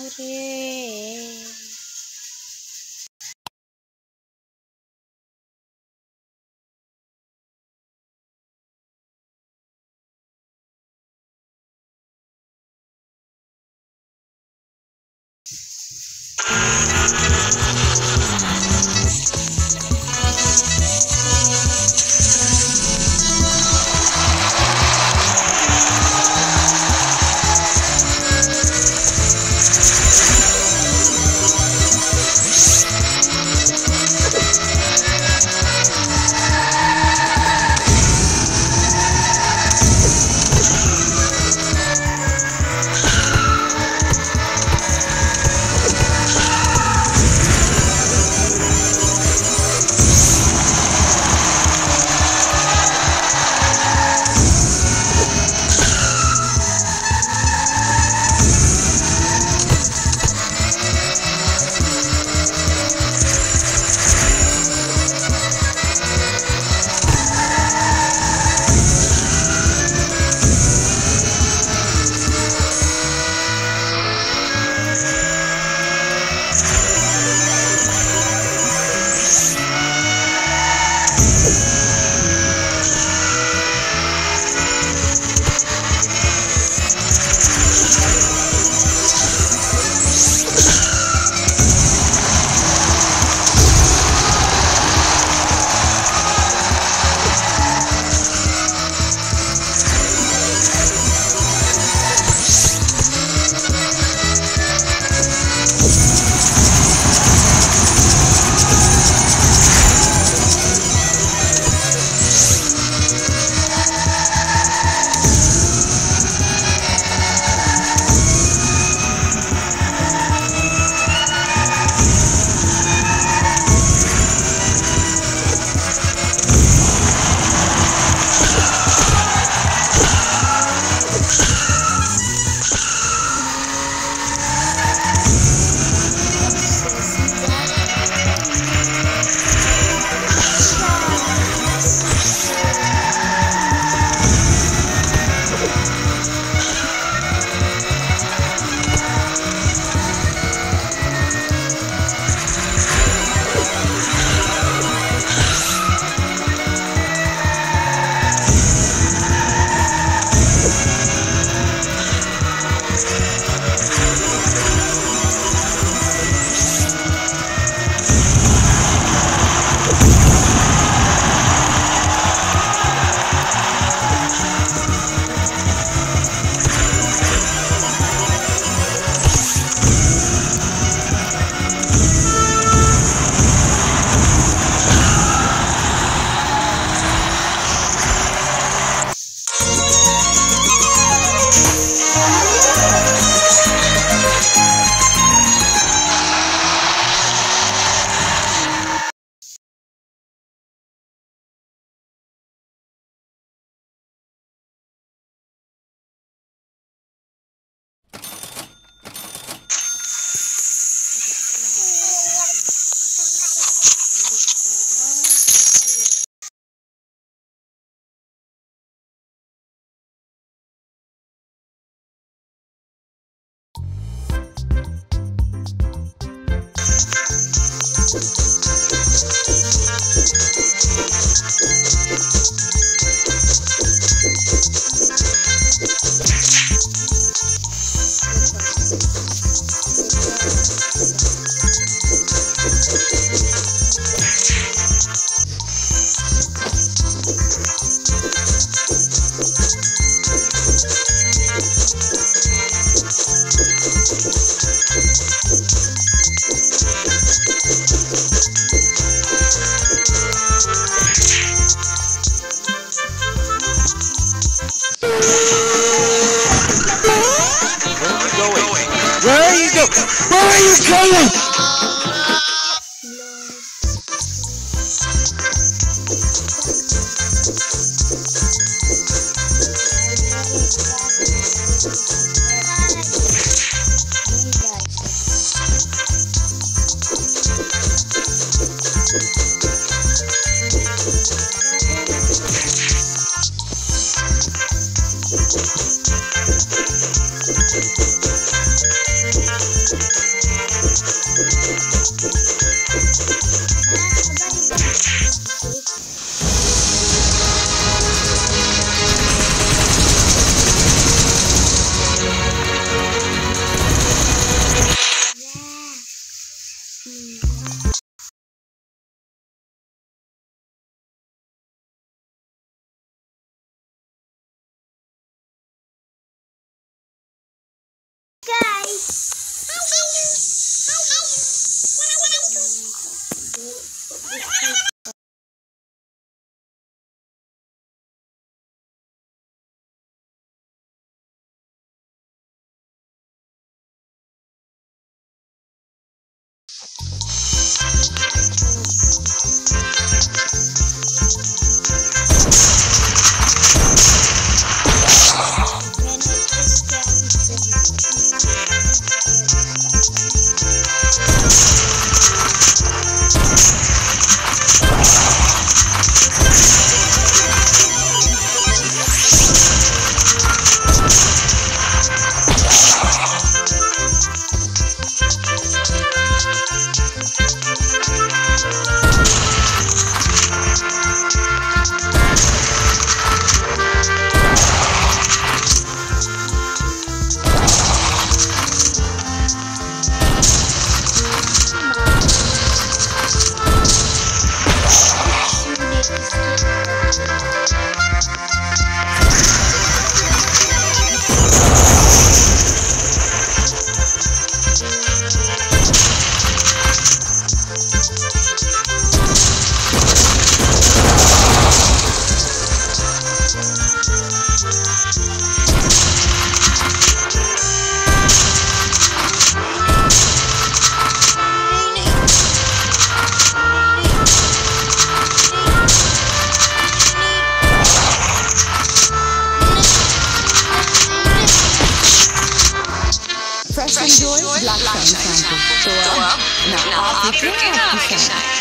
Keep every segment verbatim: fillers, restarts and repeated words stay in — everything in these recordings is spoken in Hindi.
diri. Where are you going? Thank you. Fresh and Joy Black Shine Shampoo. तो अब ना आप रुके ना आपकी शाइन।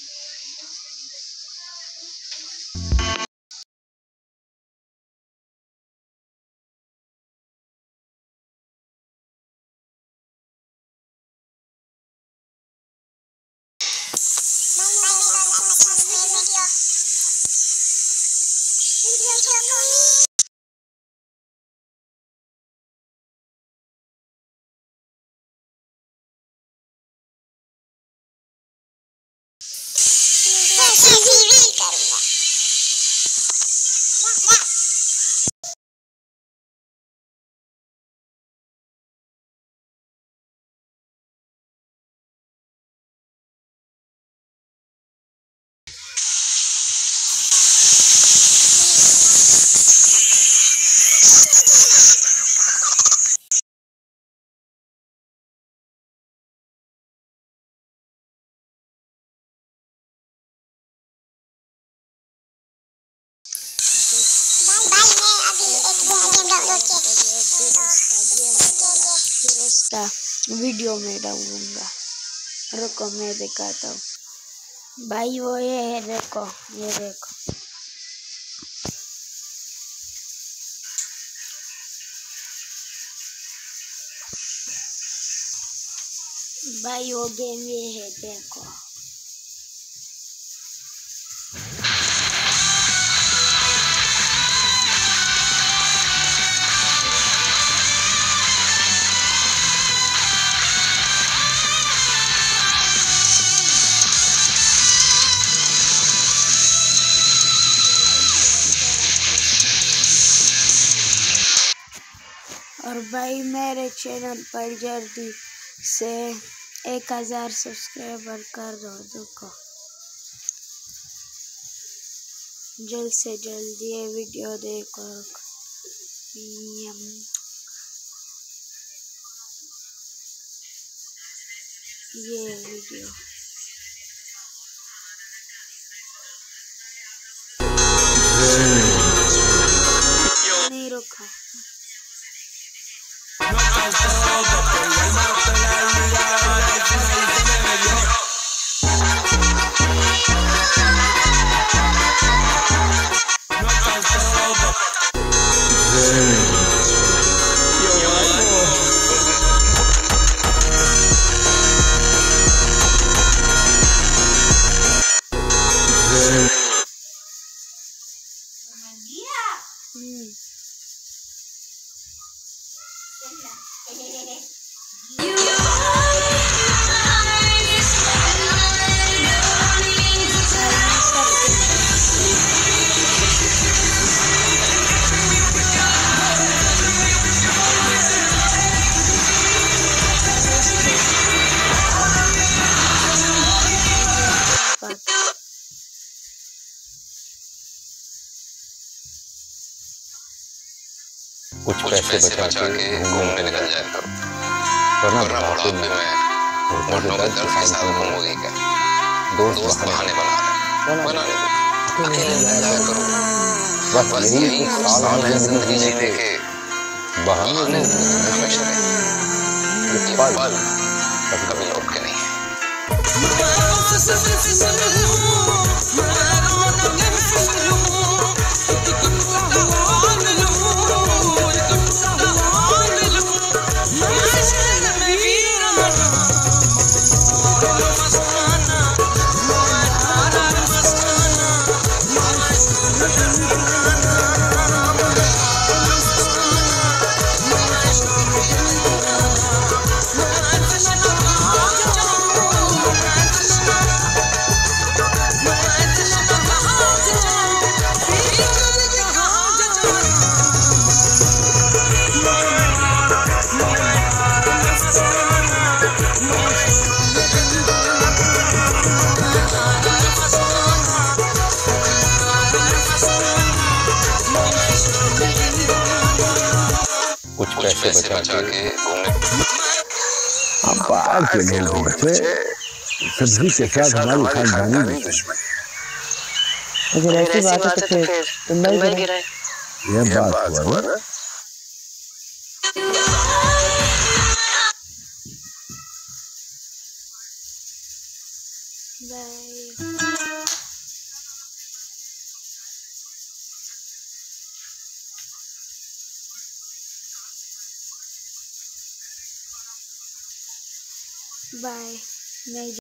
उसका वीडियो में डालूंगा। रुको मैं दिखाता हूँ भाई, वो ये है, देखो ये देखो भाई, वो गेम ये है, देखो और भाई मेरे चैनल पर जल्दी से एक हजार सब्सक्राइबर कर दो। देखो जल्द से जल्द ये वीडियो देखो। ये वीडियो नहीं रुका। You कुछ पैसे बचा के घूमने निकल जाया करो, वरना बुढ़ापे में घुटनों के दर्द के साथ घूमोगे क्या? दोस्त बहाने बना बना अकेले जाया करो, बस यही कुछ साल है जिंदगी जीने के, बहाने नहीं हमेशा ये पल कभी लौट के नहीं है। कुछ पैसे बचा के घूमने, हम बाहर के लोग बच्चे सब्जी के साथ हमारी खानदानी दुश्मन, अगर ऐसी बात है तो फिर तुम भाई गिराए। यह बात हुआ ना। Bye bye.